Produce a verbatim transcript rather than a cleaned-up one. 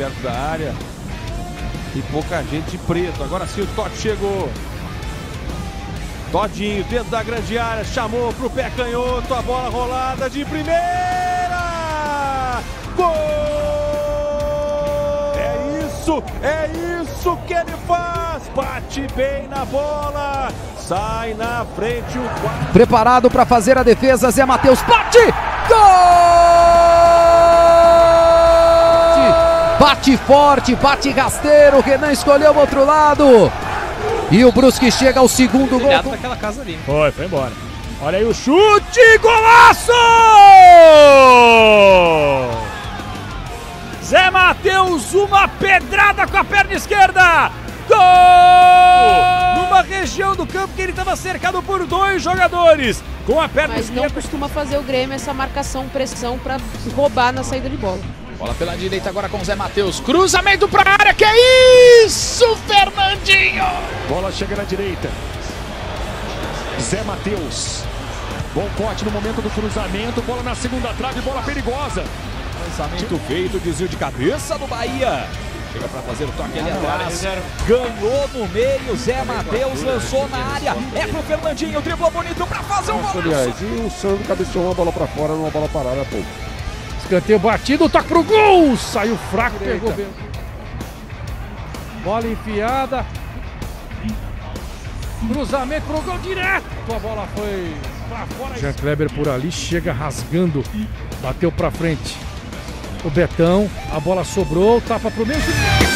perto da área. E pouca gente de preto. Agora sim o Totti chegou. Todinho dentro da grande área. Chamou pro pé canhoto. A bola rolada de primeira. Gol! É isso, é isso que ele faz. Bate bem na bola. Sai na frente o quadro. Preparado para fazer a defesa, Zé Matheus bate! Gol! Bate forte, bate rasteiro, o Renan escolheu o outro lado. E o Brusque chega ao segundo gol. Com... aquela casa ali. Foi, foi embora. Olha aí o chute, golaço! Zé Matheus, uma pedrada com a perna esquerda. Gol! Numa região do campo que ele estava cercado por dois jogadores. Com a perna Mas esquerda. não costuma fazer o Grêmio essa marcação, pressão para roubar na saída de bola. Bola pela direita agora com o Zé Matheus. Cruzamento para a área. Que é isso, Fernandinho? Bola chega na direita. Zé Matheus. Bom corte no momento do cruzamento. Bola na segunda trave. Bola perigosa. Lançamento feito. Desvio de cabeça do Bahia. Chega para fazer o toque ali atrás. Ganhou no meio. Zé Matheus lançou na área. É pro Fernandinho. Driblou bonito para fazer o gol. Aliás, e o Sandro cabeceou uma bola para fora, numa bola parada há pouco. Escanteio batido, toque pro gol! Saiu fraco, Direita. pegou bem. Bola enfiada. Cruzamento pro gol direto. A bola foi pra fora. Jean Kleber por ali, chega rasgando. Bateu pra frente. O Betão, a bola sobrou, tapa pro meio.